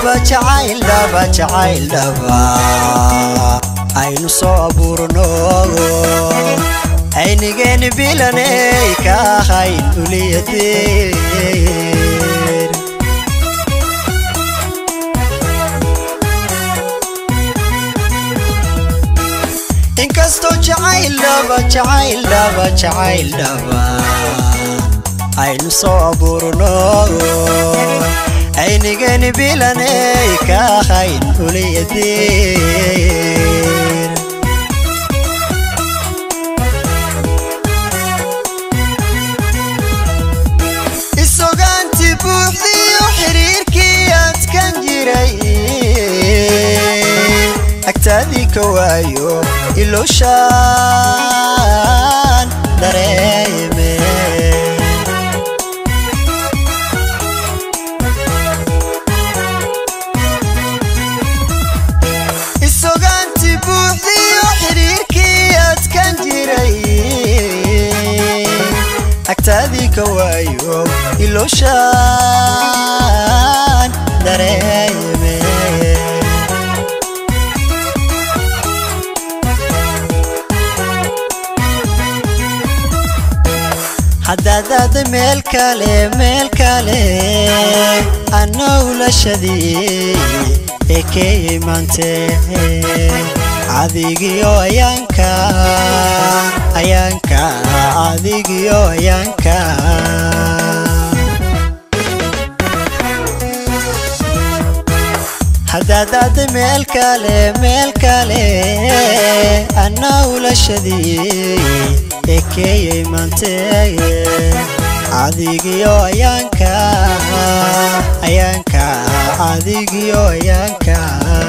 jacayl dhaba aynu soo abuurno aynigeeni bilanay ka hayn uliyadeen inkasto jacayl dhaba aynu soo abuurno aynigeeni bilanay ka hayn uliyadeen isogaanti buuxdiyo xiriirkii adkan jiray agtaadii ka waayo ilooshaan dareeme isogaanti buuxdiyo xiriirkii adkan jiray agtaadii ka waayo ilooshaan dareeme حدادات ميل كالي أنا ولا شدي إكي مانتي عذيقيو أيانكا عذيقيو أيانكا حدادات ميل كالي أنا ولا شدي إكي مانتي عذيقيو أيانكا عذيقيو أيانكا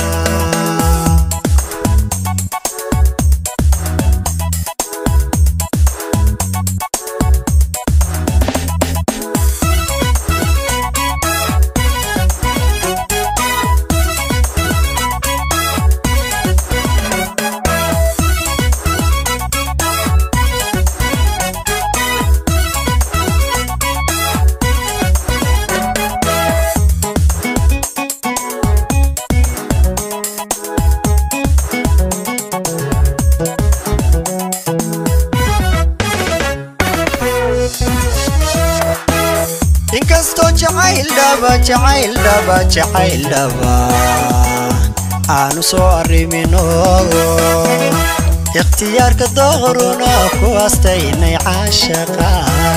inkasto jacayl dhaba aanu soo arrimino ikhtiyaarka dooruna ku astaynay caashaqa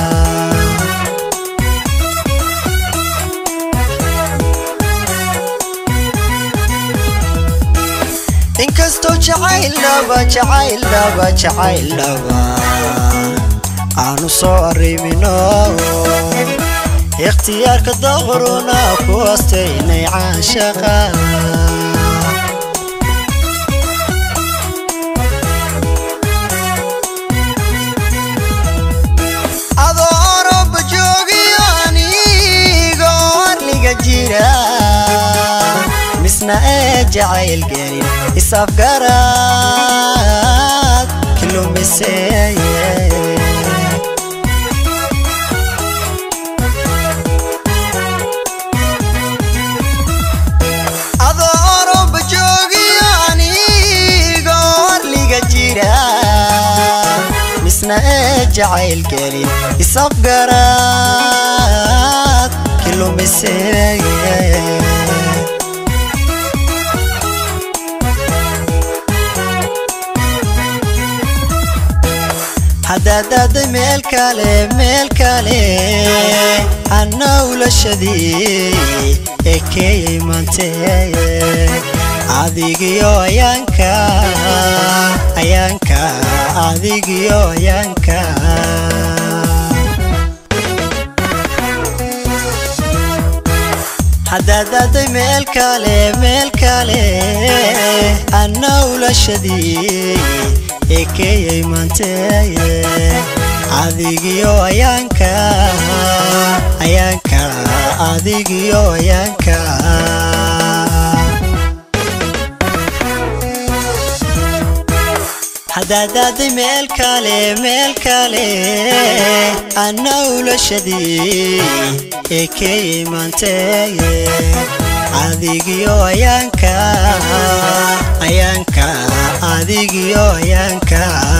inkasto jacayl dhaba aanu soo arrimino اختيارك ضغرنا كوستيني عاشقا أضارو بجوغياني قوار لغا جيرا مسنا جعيل قريب إصاف قرات كلو مسايا جعيل قريب يصف قرات كله مسايا حدادات ميل كالي أنا ولا شدي إكي مانتي عذيقيو أيانكا عذيقيو أيانكا حدادات ميل كالي أنا ولا شدي إكي مانتي عذيقيو أيانكا عذيقيو أيانكا daadaaday meel kale anna ulashadii ekeeyey maanteeye adigiyo ayaanka adigiyo ayaanka